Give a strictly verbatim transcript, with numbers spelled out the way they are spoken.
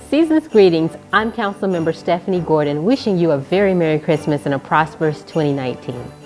Season's greetings. I'm Councilmember Stephanie Gordon, wishing you a very Merry Christmas and a prosperous twenty nineteen.